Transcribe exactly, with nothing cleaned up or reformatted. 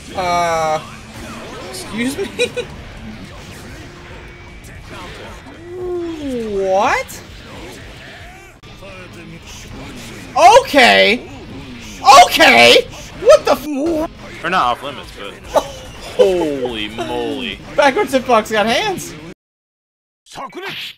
Uh, excuse me? What? Okay! Okay! What the f- Or not off limits, but... Holy moly. Backwards hitbox got hands!